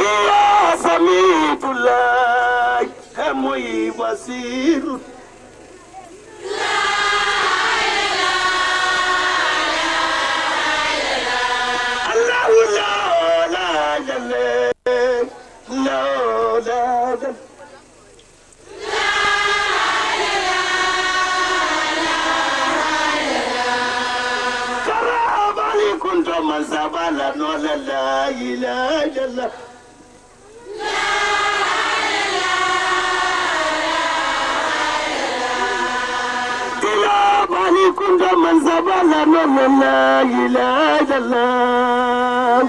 يا سميت الله همي بصير من زبالة ولا لا إله إلا الله لا بالي كنت من زبالة ولا لا إله إلا الله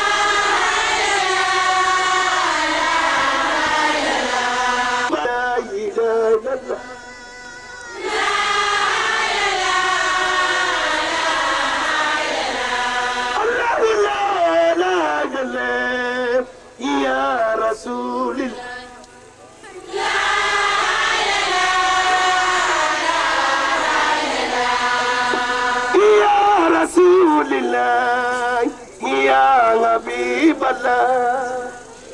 لا إله إلا الله يا رسول الله يا رسول الله يا حبيب الله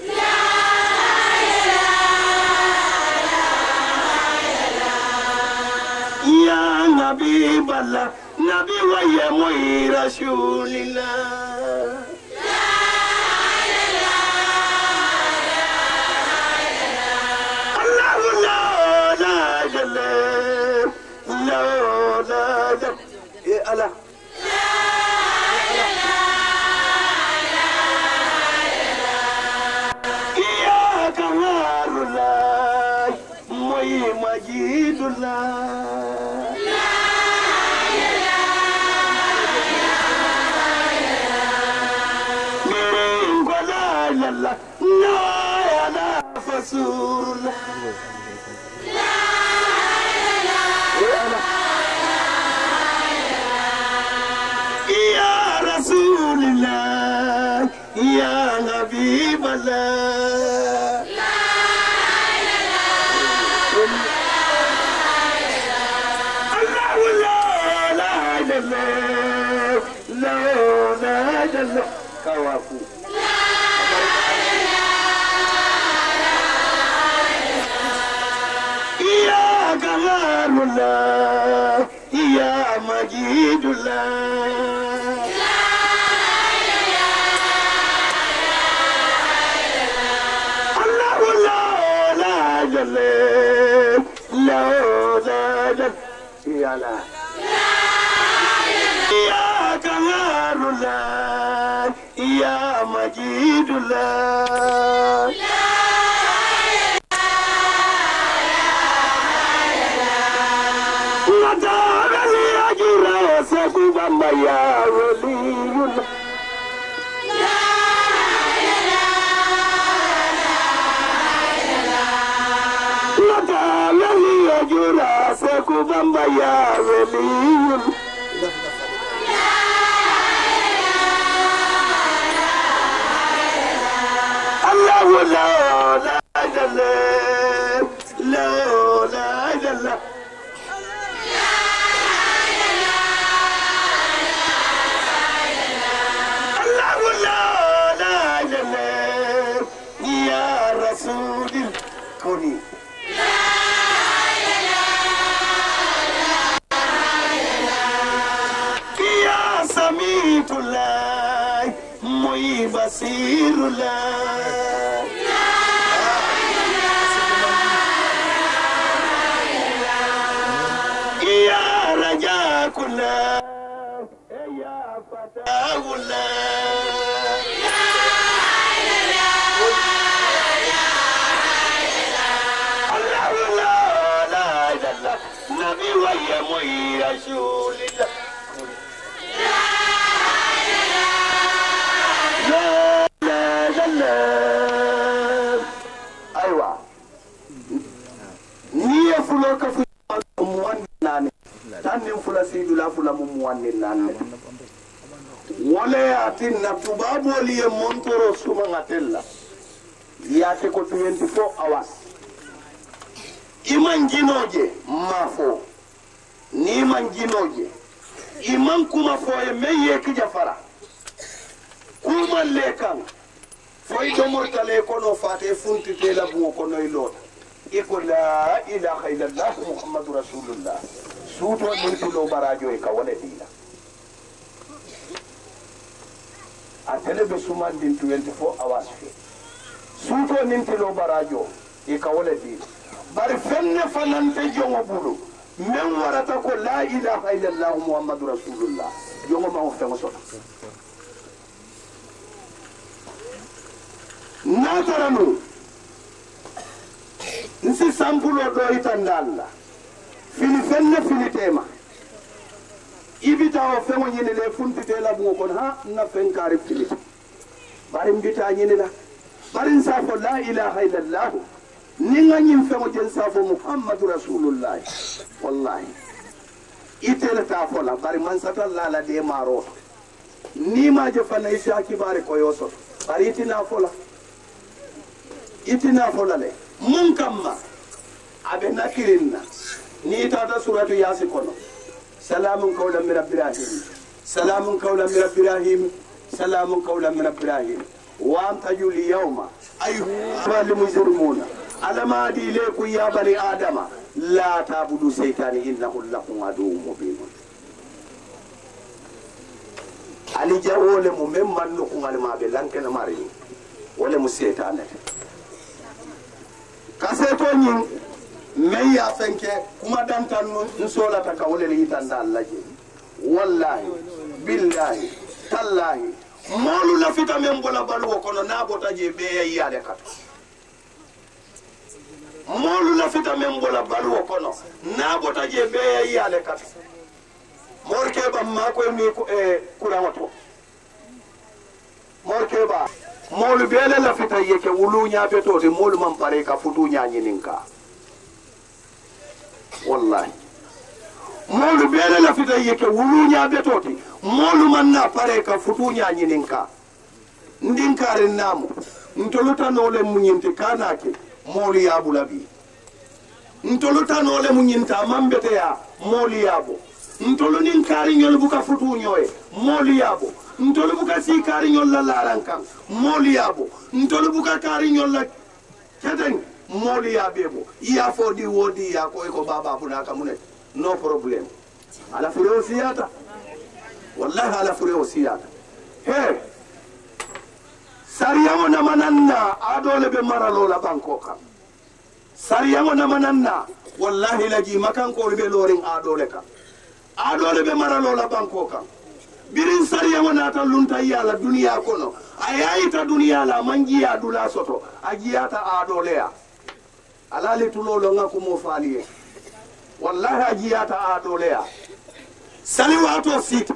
يا حبيب الله نبي ويا رسول الله ألا يا كمال الله مي مجيد الله من قلال الله لا يا فسور الله يا رسول الله يا حبيب الله الله لا لا لا لا لا كوافو يا كمال الله يا مجيد الله الله لا لا لا يا لا يا كمال الله يا مجيد الله Bamba ya waliyullah la lali ajura seku Bamba ya waliyullah Allah la la يا رسول الكون يا سميت الله مي بصير الله يا رجاء كله يا فتاه الله نبي ويا مي رسول الله لا لا لا لا أيوة نية فلوك في موان ناني تاني فلا سيد لا فلا موان ناني ولا أتينا تبابو لي مونتورو سوما نتلا ياتي كو 24 hours iman jinoje mafo ni man jinoje iman kuma foye meye ki jafara kuma lekan foy do mortale kono fate funti tela bu kono ilota iko la ilaha illallah muhammadur rasulullah suto nintulo barajo e kawale dila a telebe suman din 24 hours fi suto nintulo barajo e kawale dila bari fenne fanante jongo bulu men warata ko la ilaha illallah muhammadur rasulullah jongo ma o fengo sota nataranu nsi sampulo do itandalla fini fenne fini tema ibita o fengo nyine le funtite la bu kon ha na fenkari fili bari mbita nyine la bari nsafo la ilaha illallah ninga nyim fengo jen safo muhammadur rasulullah wallahi itela ta fola bari man satalla la de maro ni ma je fana isa kibare ko yoso bari itina fola le mun kamma abe nakirinna ni tata suratu yasin kono salamun qawlan min rabbil alamin salamun qawlan min rabbil alamin salamun qawlan min rabbil alamin wa amtajul yawma ayyuhal mujrimuna alama adi ilaykum ya bani adama la tabudu shaytani innahu lakum aduwwun mubin ali jawole mu memman no kungal mabe lankena mari wala mu shaytane kaseto nyin men ya fenke kuma dantan nsola ta kawle li tanda Allah je wallahi billahi tallahi molu la fita men bola balu kono na bota je be yaade kat molu la fita men bola balu kono na bota je be yaade kat morke ba ma ko mi kurawato morke ba molu bele la fita yeke wulunya beto de molu man pare ka futu nyanyininka wallahi molu bele la fita yeke wulunya beto ti molu man na pare ka futu nyanyininka ndinkare namu ntoluta nole munyinte kanake molu yabu labi ntoluta nole munyinta mambete ya molu yabo ntolu ninkari nyol buka futu nyoy molu yabo ntolu buka si kari nyol la larankan molu yabo ntolu buka kari nyol la keden molu yabebo iya fodi wodi ya ko baba buna kamune no problem ala fure osiyata wallahi ala fure osiyata he sariyango na mananna adole be maralo la bankoka sariyango na mananna wallahi laji makan ko be lorin adole ka adole be maralo la bankoka birin sariyango na ta lunta yala duniya kono ayayita duniya la manjiya dula soto ajiyata adole ya alali tulolo nga kumo faliye wallahi ajiyata adole ya saliwato sita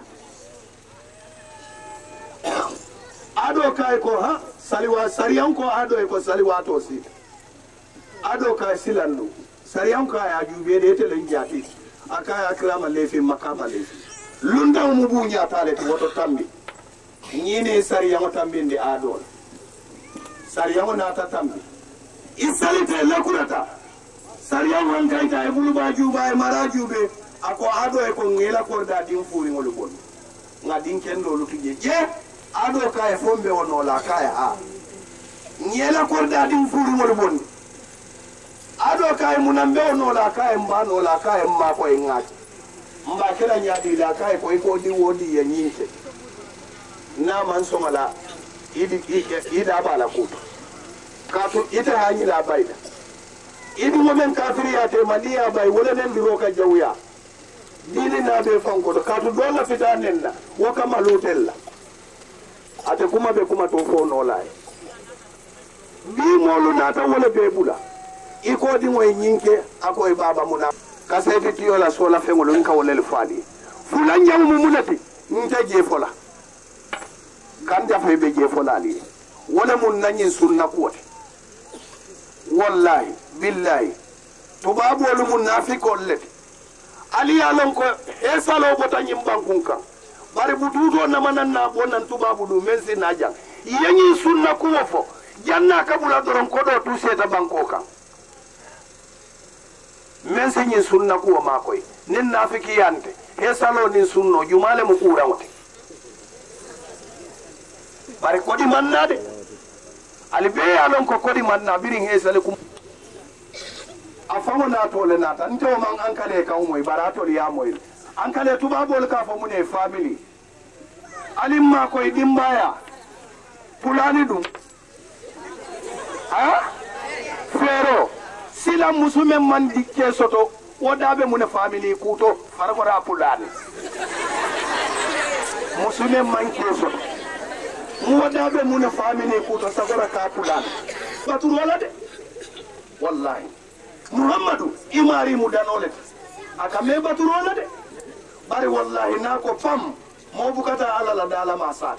ado kai ko ha saliwa sariyan ko ado ko saliwato sita ado kai silandu sariyan ko ya jube de telen jati akaya akrama lefi makama lefi lunda mu bunya tale to woto tambi nyine sariyan tambi ndi ado sariyan na ta tambi isalite lakurata sariyan wan kaita e buluba juba e marajube ako ado e ko ngela ko da din furi ngol bon ngadin kendo lutuje je ado kay fombe wono la kay ha ngela ko da din furi ngol bon ado kay munambe wono la kay mbano la kay mba ko ngati mba kala nyadi la kay ko di wodi ya nyinte na man somala ida bala ko kato ita hanyi la baida idi momen kafiri ya te maliya bai wala nen biro ka jawya dini na be fanko to kato dola fitanen na waka malotella ate kuma be kuma to fo no lai bi molu na ta wala be bula iko di moy nyinke ako e baba muna kasete tiyo la sola fengolo nka wala le fali fulan jamu mumulati nta je fola kan da fe be je fola li wala mun nanyin sunna kuwate wallahi billahi tubabu wal munafiqun lati ali yalon ko e salo bota nyim bankunka bari bududo na mananna bonan tubabu du men sin najang yanyi sunna kuwa fo janna kabula doron ko do tu seta bankoka men sin sunna kuwa makoy nin nafiki yante e salo nin sunno jumale mu kura wote bari ko di mannade ali be alon ko kodi man na birin hesale kum afango na tole nata nto man ankale ka umoy barato ya moy ankale tubabol ka fo mune family alimma koy dimbaya pulani dum ha fero sila musume man dikke soto wodabe mune family kuto faragora pulani musume man ke soto wodabe mune family kuto sagora ka pulani baturu wala de wallahi muhammadu imari mudanole akame baturu wala de bari wallahi nako fam mo bukata ala la dala masata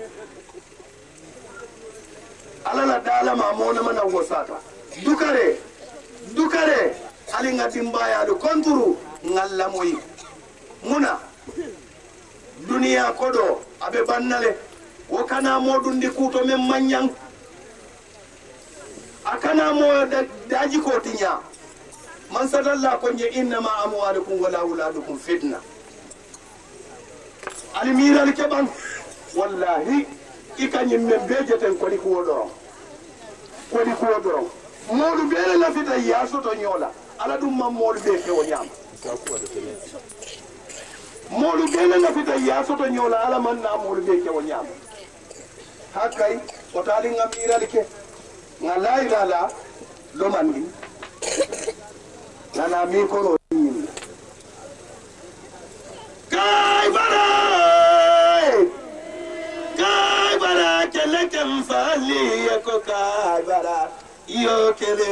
ala la dala ma mo na mana wosata dukare ali ngati mbaya do konturu ngalla moyi muna dunia kodo abe bannale wokana modundi kuto men manyang akana mo daji ko tinya man sadalla ko je inna ma amwalukum wala auladukum fitna ali miral keban wallahi ikanyim men bejeten ko di ko do modu bele la fita yaso to nyola ala dum mam modu be ke wonyam modu bele la fita yaso to nyola ala man na modu be ke wonyam hakai o tali ngamira like ngala ilala lo mangi nana mi ko ro kai bara kele kem fali ko kai bara yo kele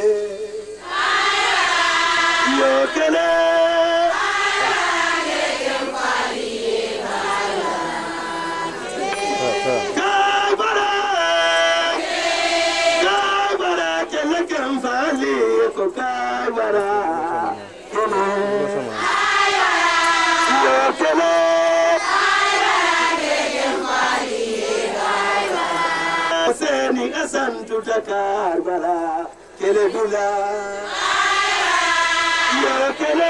Seni asantu takar bara kele dula yo kele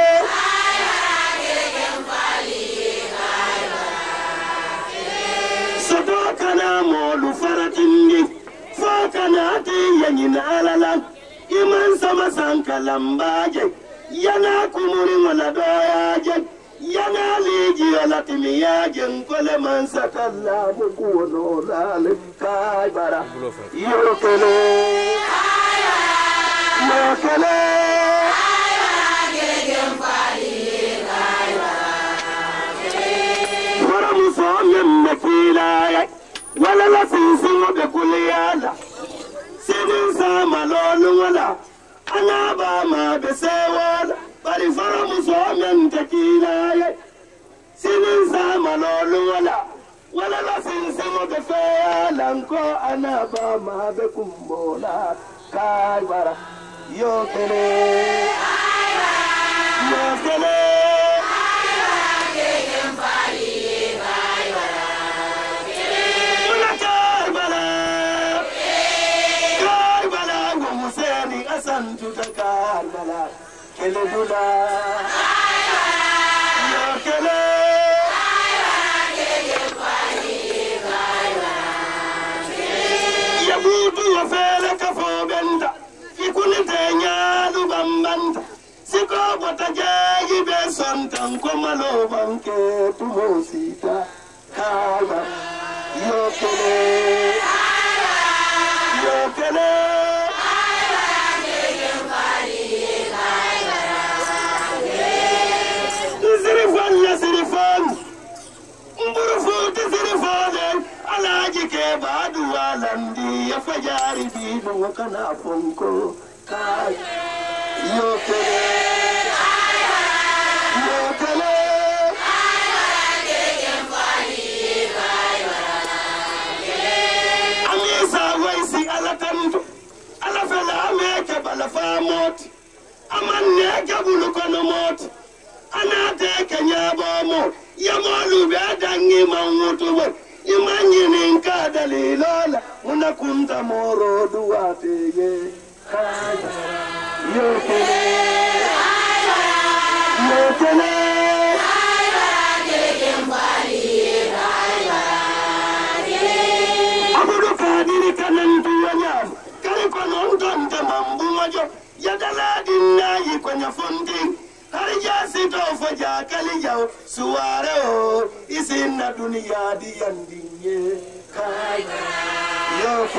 soto kana molu faratindi fakana ti yanyina alalan iman sama sankalambaje yana kumuri wala doyaje yana liji wala timiyaje nkole man satalla mukuono lale kai bara yokele wala musome mekila wala la sinsingo bekuliyala sinin sama lolu wala anaba ma besewala bari fara musome tekila sinin sama lolu wala la sinsingo befeyala nko anaba ma bekumbola kai bara yokele asantu takar bala kele dula yokele yabutu wafele kafo benda ikunite nyalu bambanta siko bota jayi be sontan ko malo banke tumosita kala yokele badu walandi ya fajari bidu wakana fonko kai yokele amisa waisi ala tanto ala fela ameke bala famot amanne kabulu kono mot anate kanyabo mo yamalu bedangi mangutu imanyini nka dalilola unakunta moro duwateye yokele abudu kadiri kanantu mambumajo yadala dinnayi konya fondi harja sito faja kalijaw suware o isinna duniya di yandinye kai yo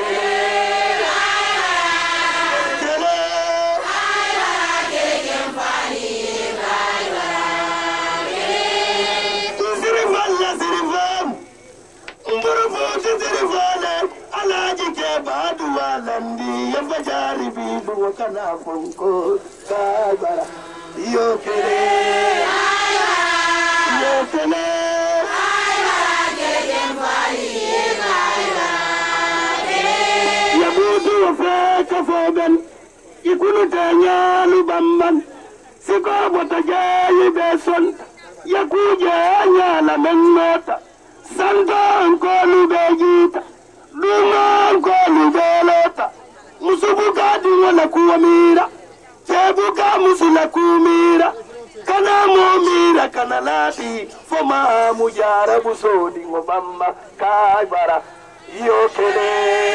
badu walandi ya fajari bidu kana fonko kabara yo kele ya budu wafa kafoben ikunu tanya lubamban siko botajayi beson ya kuja nyala mennota santo ko lubejita Dungan ko lubelota musubuka dingola kuamira tebuka musula kumira kana momira kana lati foma mujara busodi ngobamba kaibara yokele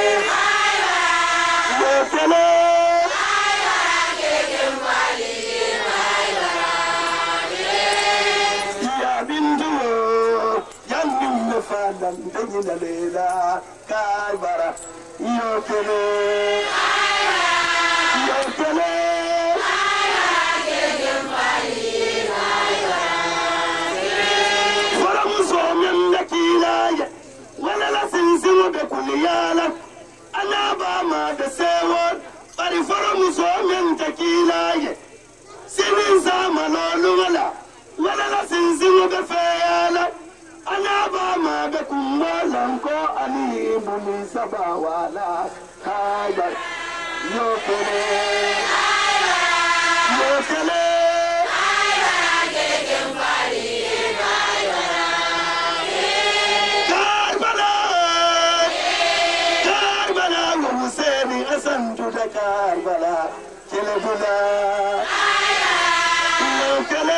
ya bindu yanni fadan danyina lela kaibara yokele fara musomen da kilaye wala la sinsin be kuliyala ana ba ma da sewon bari fara musomen da kilaye sinin sama lolumala wala la sinsin be feyala ana ba ma da kumbalan ko ali bumi sabawala kaibar yokele Karbala wa Husaini asan tuda Karbala kelebula yokele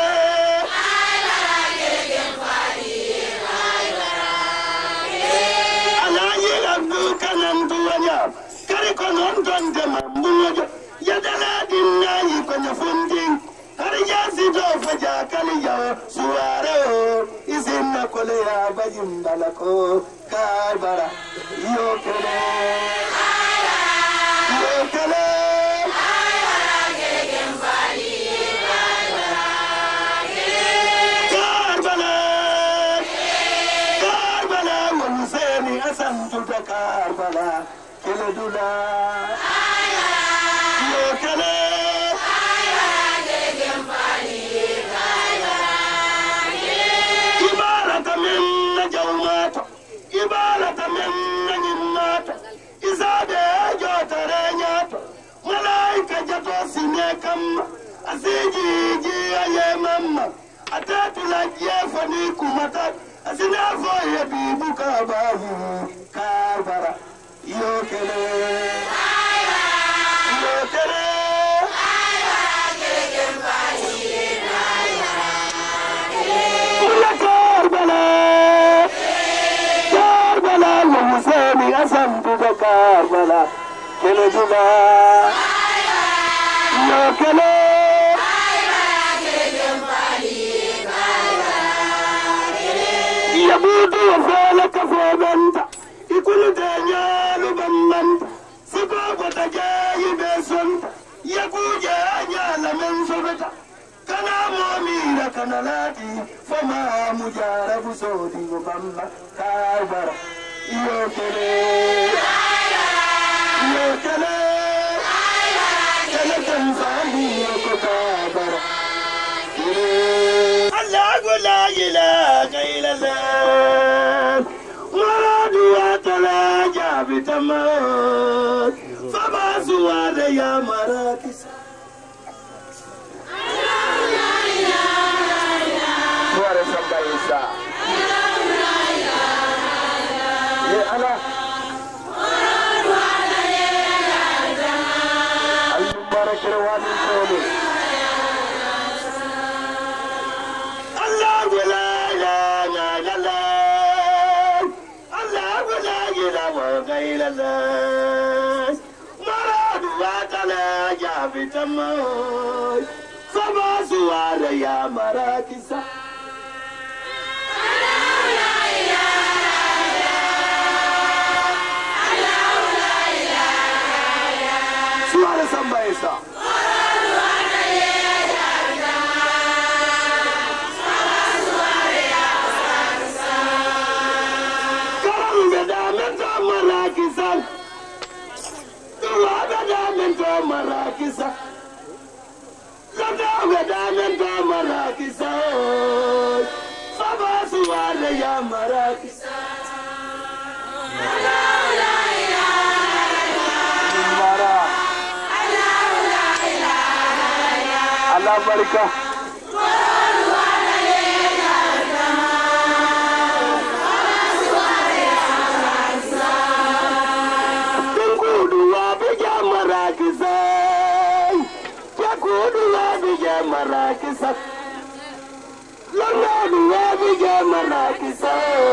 kanan duwanya kare konon don de mambujo yadala dinnayi konya funding kare yasi do faja kaliya suware o isinna kole ya bajim balako karbara yokele Karbala wa Husaini asan tuda Karbala keledula yokele ibarata minna jawmato ibarata minna nyimmato izabe jotare nyato malaika jato sine kam asiji aye mamma atatula jefani kumata asina foye bibuka bahu Karbala yokele Karbala wa Husaini asan tuda Karbala keledula yokele yabudu wafala kafobanta ikulu tenyalu bambanta siko botajayi besonta yakuja nyala mensobeta kana momira kana lati foma mujara busodi ngobamba Karbala yokele tanzani yoko Karbala Allah la ilaha illallah maradu atala jabitama fabazu wale ya marakis suara sampai isa ya Allah al-mubarak rawani soli غير الله مراد وطلع ya vitama Fabasuara ya marakisa Suara sambaisa Marakisan, Tuwagadamento Marakisa, Ladagadamento Marakisa, Fabasuare ya Marakisa. Allah barika. Marakisa, London wabija Marakisa,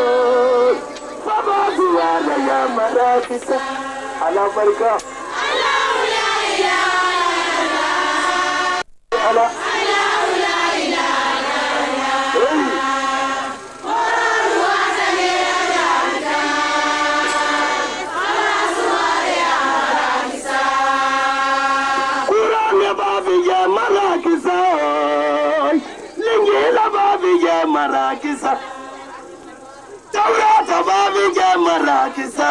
Fabasuara ya Marakisa, Allah barika, Allah la ilaha illallah, Allah la ilaha illallah, Quran wa sallallahu Fabasuara ya Marakisa, Quran wabija Marakisa. Babija Marakisa, Taurata Babija Marakisa,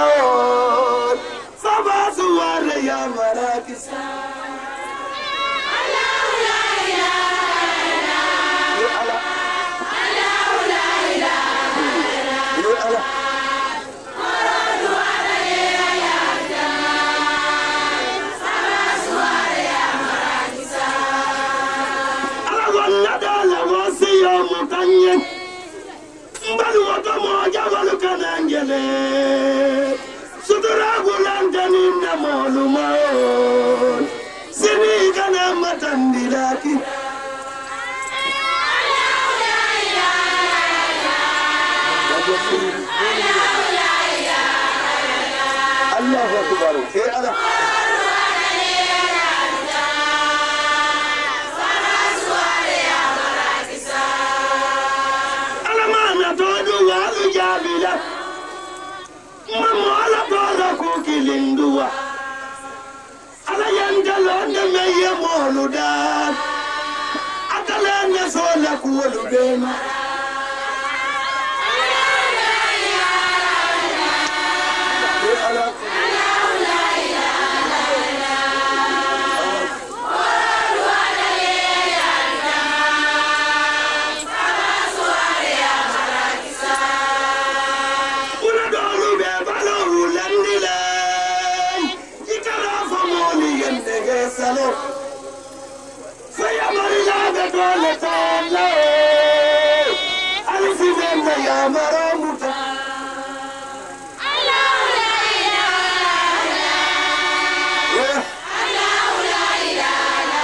Fabasuara ya Marakisa. Allah la ilaha illallah, Allah la ilaha illallah, Quran wa Fabasuara ya Marakisa. Mutanye mbalu wata moja walu kanangele sutura gulantani na moluma sini kana matandilaki Allahu akbar Allah Mamala tola kukilindua Ala yanda londe meye moluda Atalene sola kuoludema Ya maramuta Allah la ilaha illallah Allah la ilaha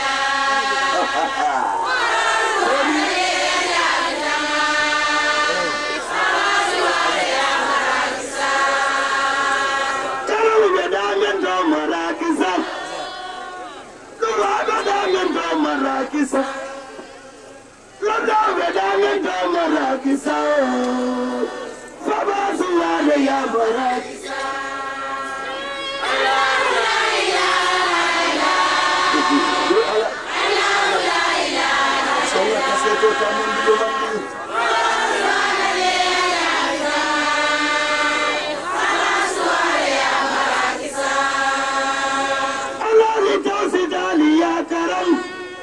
illallah Marakisa Marakisa, Fabasuara ya Marakisa. Allah la ilaha illallah, Allah la ilaha illallah. Soalnya kasih tu tamu di dalam ni. Fabasuara ya Marakisa. Allah litausi dali ya karam.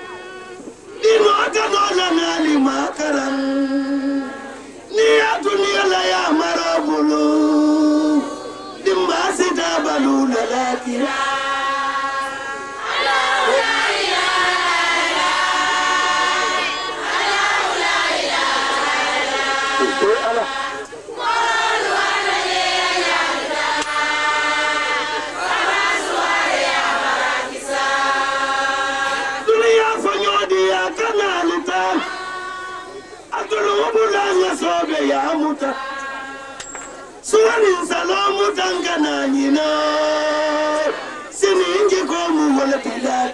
Nali makaram niya dunia la ya marabulu dimbasi dabalu lalakira Allah la ilaha illallah Allah la ilaha illallah dunia fanyodi ya kanalita Atulubulanya sobe ya muta Suwani salamu tangana nyina Siningi komu wala pila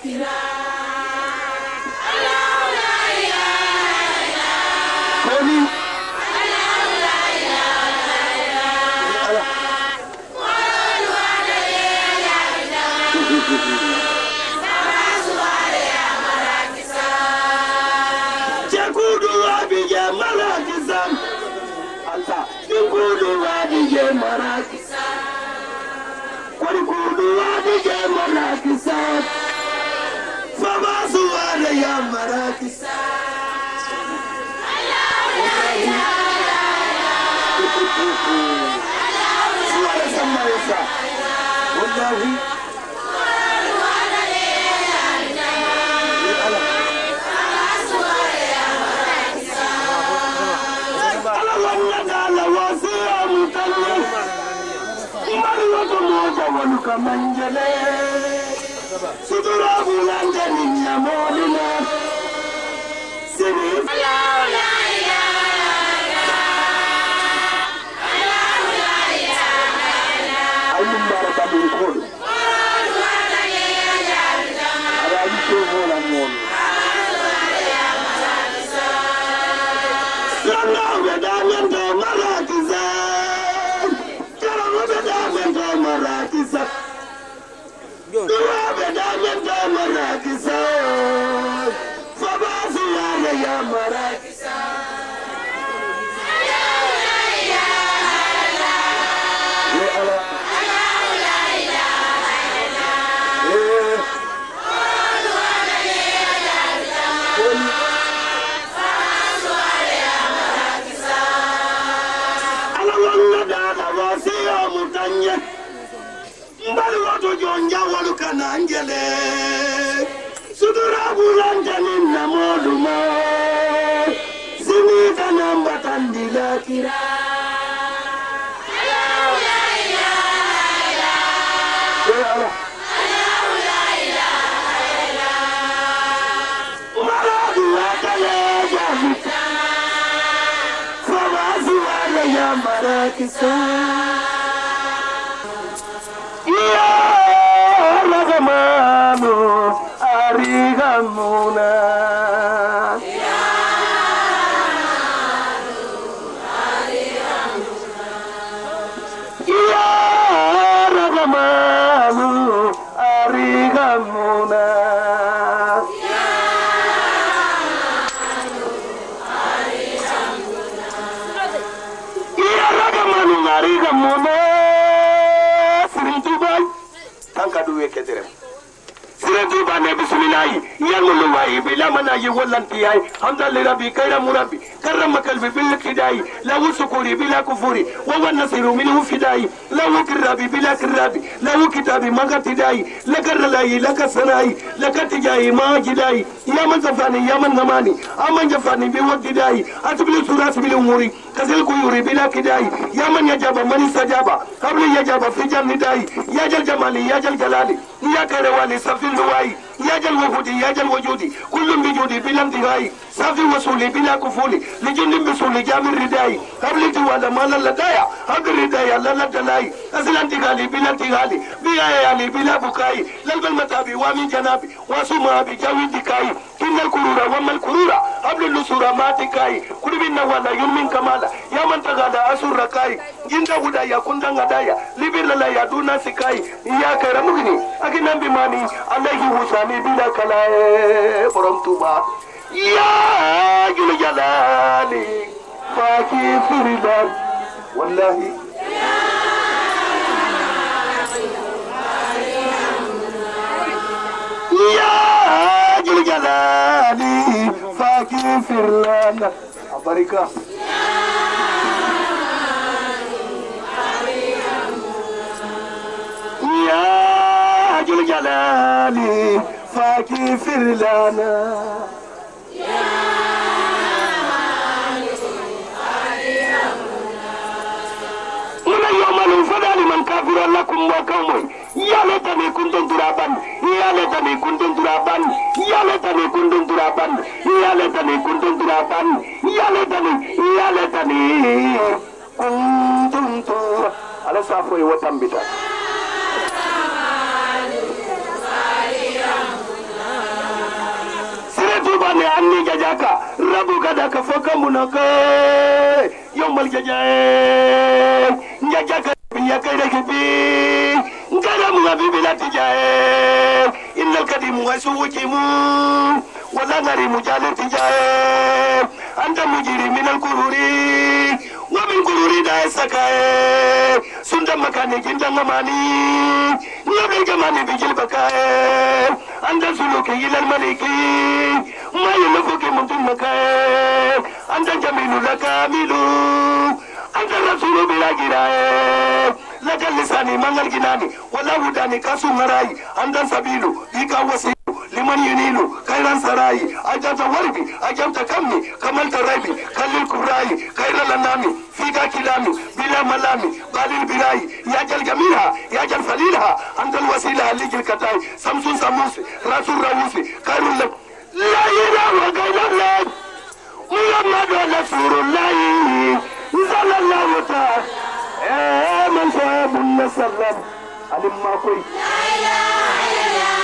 ne anni jajaka rabu kada ka foka munaka yombal jajae njajaka biya kaida kibi ngada mu bibi latijae innal kadimu wasujimu wala ngari mujalati jae anta mujiri minal kururi wa min kururi da sakae sunda makani jinda ngamani nabe jamani bijil bakae anta suluki ilal maliki ma yulufuki mumtin makae anta jamilu lakamilu anta rasulu bila jirae laka lisani mangal ginani wala wudani kasu ngarai anta sabilu ika wasi liman yunilu kairan sarai ajata warbi ajata kamni kamal tarabi kalil kubrai kairan lanami fika kilami bila malami balil birai yajal jamilha yajal falilha antal wasila ligil katai samsun samusi rasul rawusi kairul lak la ilaha illallah muhammadu rasulullah sallallahu ta'ala man sabun nasallam alim ma koy la ilaha illallah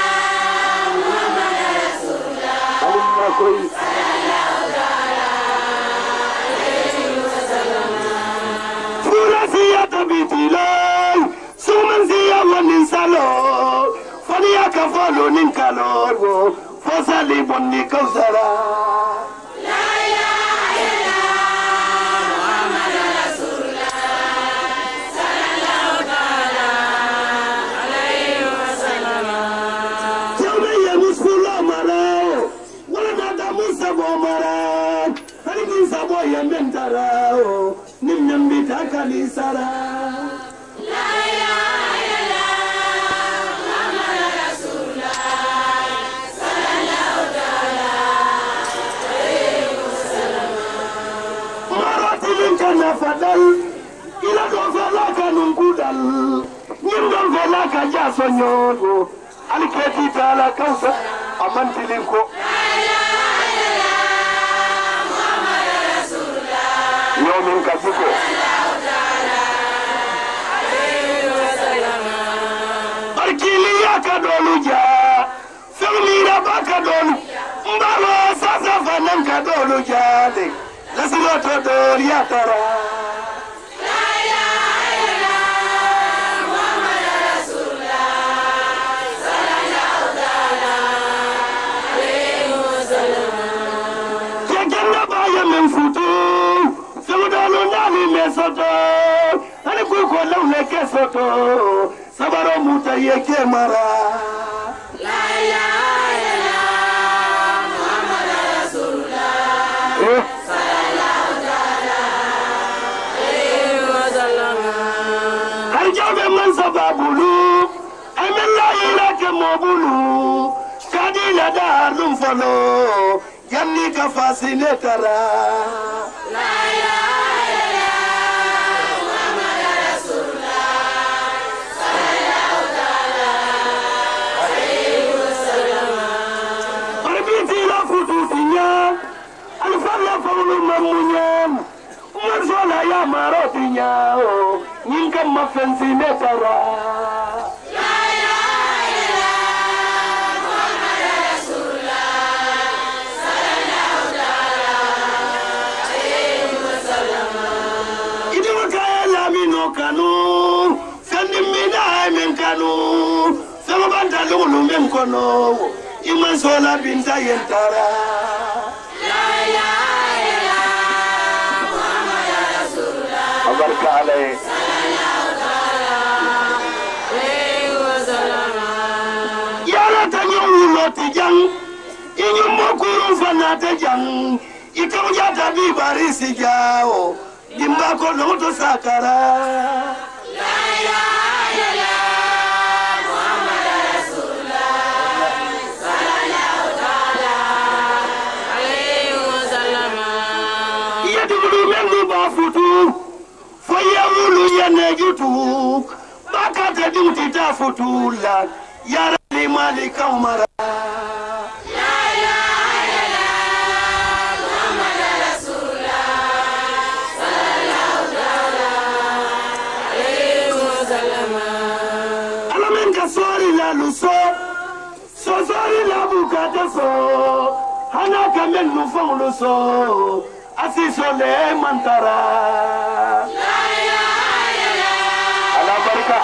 koy sallallahu alayhi wa sallam furasiya tabitilay sumanziya wanin salo faniya kafalo nin kalorgo fosali bonni kausara la ilaha illallah muhammad rasulullah sallallahu alayhi wa sallam jamiya musula marao Sabo maran, hari ni sabo yamentarao, nimnyambita kalisara. La ilaha illallah, Muhammad Rasulullah, sallallahu alayhi wa sallam. Maratilin kana fadal, ila dofela kanungudal, nyimdal vela kajasonyogo, aliketi tala kausa, amantilinko. Yomin kaziko Arkili ya kadoluja Filmira bakadolu Mbalo sasa fanan kadoluja Lasilo todol ya tara La ilaha illallah Muhammad Rasulullah sallallahu alayhi wa sallam Jekenda baya memfutu Sudano nani mesoto, ani kuko laule kesoto, sabaro muta yeke mara. La ilaha illallah, Muhammad Rasulullah, sallallahu alayhi wa sallam. Harjabe man sababulu, amella ilake mobulu, kadila darun falo, yanni ka fascinetara. La ilaha illallah, Muhammad Rasulullah, sallallahu alayhi wa sallam. Arbiti la fututinya, alfalla fawlu mamunyan, marzola ya marotinya, nyinka mafensinetara. La ilaha illallah, Muhammad Rasulullah, sallallahu alayhi wa sallam. Idi wakaya la mino kanu, fendi mina men kanu, fema banta lulu men kono, iman sola binta yentara. La ilaha illallah, Muhammad Rasulullah, abarka alayhi, sallallahu alayhi wa sallam. Yala tanyo loti jang, inyo mokuru fanate jang, ikamujata bi barisi jao, dimbako noto sakara. La ilaha illallah, Muhammad Rasulullah, sallallahu alayhi wa sallam. Yadulu mengu bafutu, fayamulu yanejutu, bakate dimti tafutula, yarali malika umara. La ilaha illallah, Muhammad Rasulullah, sallallahu alayhi wa sallam. Alamen kasori la luso, sosori la bukata so, hana kamen nu fanglu so asiso le mantara la ilaha illallah ala baraka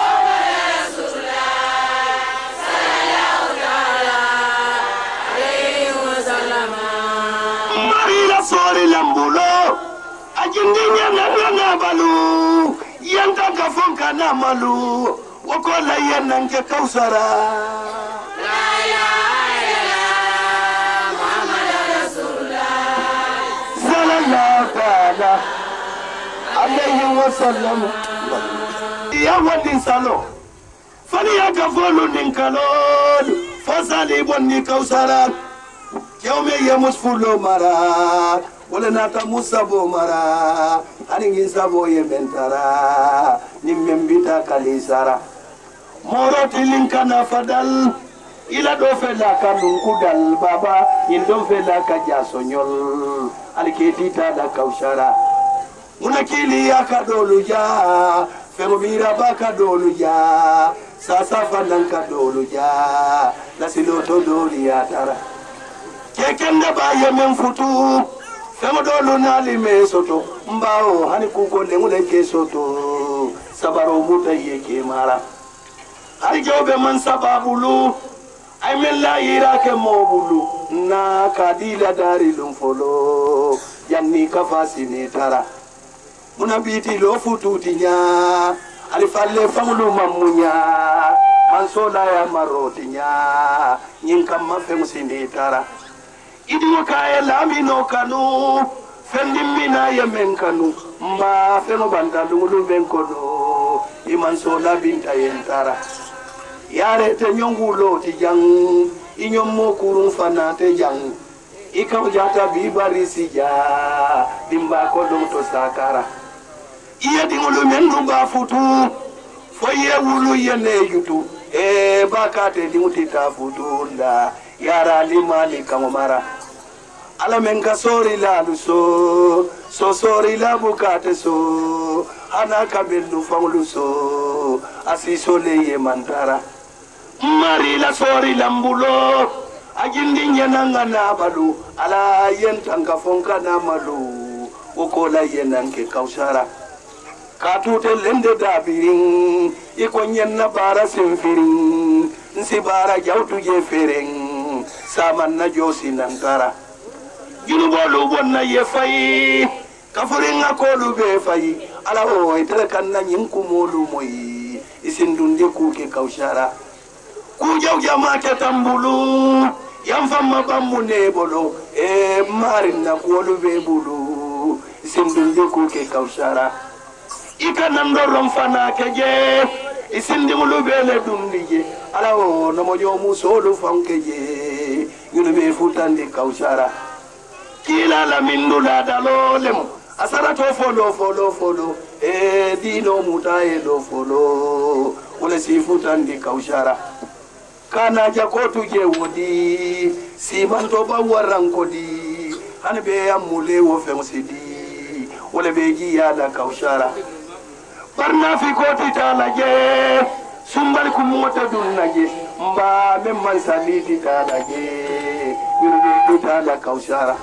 sori lambulo ajindinya na balu yanta ka fonka na malu wakola yenan ke kausara la ilaha illallah muhammadur rasulullah sallallahu alaihi wasallam ya wadin salo fani ya ka folu ninkalod fasali bonni kausara Yaume yamus fulo mara wala nata musabo mara aningi sabo yementara nimbita kalisara moroti linkana fadal ila do fela kanun kudal baba indom fela kajasonyol aliketita da kaushara munakili yakadoluja femobira bakadoluja sasa fananka doluja lasiloto doliatara kekende baye men futu femo dolu nali me soto mbao hani kuko lengule ke soto sabaro muta yeke mara hari jobe man sababulu ay men la yira ke mobulu na kadila dari lum folo yanni kafasini tara munabiti lo futu tinya ali falle famulu mamunya mansola ya marotinya nyinkam mafem sini tara idiwo kaye lamino kanu fendimina yemen kanu mba feno banta dungulu benkono iman sola binta yentara yare te nyongulo ti jang inyommo kurun fana te jang ikaw jata bibari sija dimba ko dum to sakara iya dingulu mendu ba futu foye wulu yene yutu bakate dinguti ta futunda yara limali kamara ala menga sori la luso so sori la bukate so ana kabelu fanglu so asiso le yemantara mari la sori lambulo ajindi nyananga na balu ala yentanga fonka na malu ukola yenanke kausara katute lende dabiring iko nyenna bara simfiring nsibara jautu jefereng saman na josi nantara junubolu bonna yefai kafuringa kolu be fai ala o itere kanna nyinkumolu moyi isindundi kuke kaushara kujaw jamake tambulu yamfamma bamune bolo marina kolu be bulu isindundi kuke kaushara ikanando romfana keje isindi mulubele dumdije ala o no mojo musolu fankeje yunu be futandi kaushara kila la mindula dalolem asara to folo dino mutae do folo wala si futandi kaushara kana jakotu je wodi si banto ba warankodi hanbe amule wo femsidi wala beji ya la kaushara barna fi koti talaje sumbal kumota dunnaje mba memman saliti talaje yuru tala kaushara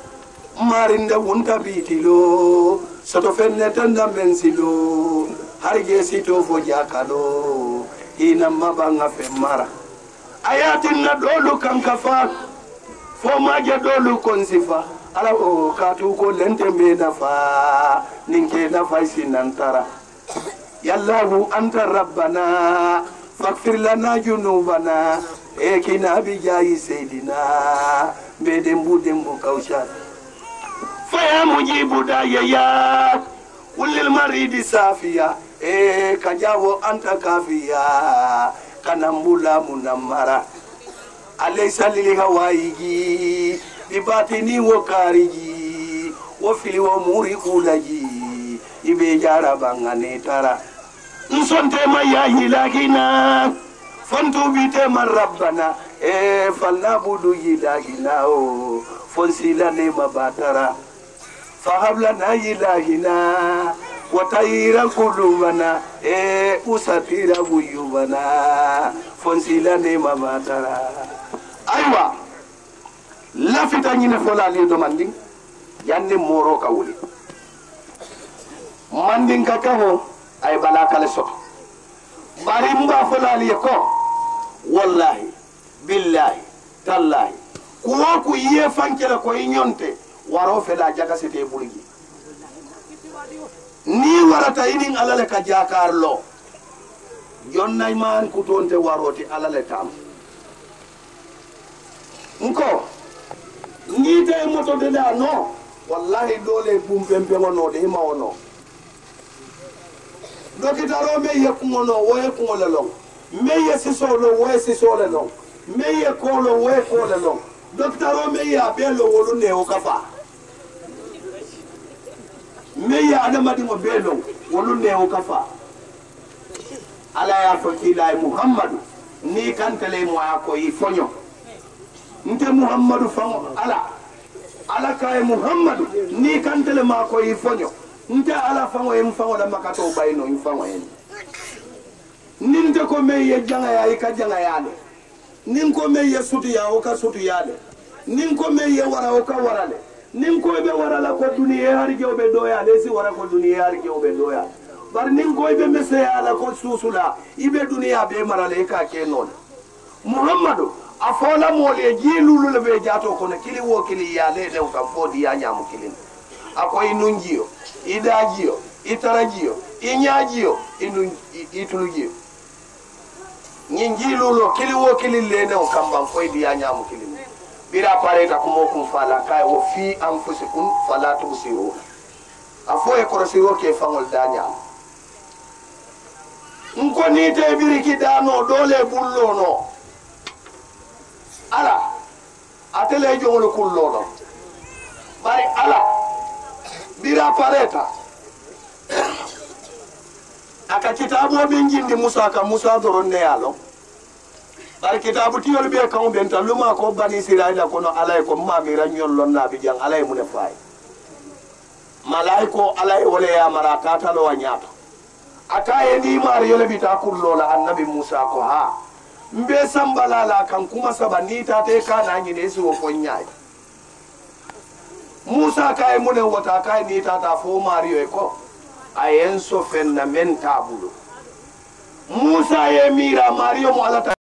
marinda wunta bitilo soto fenne tanda mensilo harge sito fo jakalo ina mabanga femara ayatin na dolu kankafa fo maje dolu konsifa ala o katu ko lente me nafa ninke nafa sinantara yallahu anta rabbana faghfir lana junubana ekina bijayi sayidina bedembu dembu kaushar faya mujibu dayaya ulil maridi safiya kajawo anta kafiya kanambula munamara alaysa lil hawaiji bibatini wa kariji wa fili wa muri ulaji ibe jara bangane tara nsonte mayahi lakina fantu bite marabbana falna budu yilahina o fonsila ne mabatara fahablana yilahina watayira kulumana usatira buyubana fonsila ne mabatara aywa lafita ñine fola li do manding yanni moro ka wuli manding ka kaho ay bala kala soto bari mba fola li ko wallahi billahi tallahi ku ye fankela ko ñonte waro fela jaga sete bulgi ni warata idin alale ka jakarlo jonnay man ku tonte waroti alale tam nko ni te moto de da no wallahi dole bum pempe ngono de ma wono dokitaro me ye ku ngono wo ye ku ngole long me ye sisolo wo ye sisole long me ye kolo wo ye kole long dokitaro me ye abelo wolu ne o kafa me ye adamadi mo belo wolu ne o kafa ala ya fakila muhammadu ni kantale mo ko yi fonyo nte muhammadu fango ala kay muhammadu ni kantale ma ko yi fonyo nte ala fango em fango da makato bayno yi fango en ninte ko me ye janga ya ka janga yale nin ko me ye sutu ya o ka sutu yale nin ko me ye wara o ka warale nin ko be warala ko duniya har je be doya le si wara ko duniya har je be doya bar nin ko be mese ala ko susula ibe duniya be marale ka ke non muhammadu afola mole jilulu le be jato kono kili wo kili ya le dem kam fodi ya nyamu kilin akoy nunjiyo idajiyo itarajiyo inyajiyo itulujiyo nyinjilulo kili wo kili le dem kam ban koy di ya nyamu kilin bira pareta ko mokum fala kay wo fi anfusikum fala tubsiru afoy ko siro ke fangol danya nko ni te biriki dano dole bullo no ala atele jongolo kullono bari ala bira pareta aka kitabu binjindi musa ka musa doronne yalo bari kitabu tiyol be kan benta luma ko bani siraila kono alay ko mamira nyollon na bi jang alay mun fay malaiko alay wala ya marata talo wanyata akaye ni mariyo le bita kullola annabi musa ko ha mbe sambalala kan kuma sabani ta te kana nyine su fonyai musa kai mune wata kai ni ta ta fo mariyo ko ayen so fenna men tabulo musa ye mira mariyo mo alata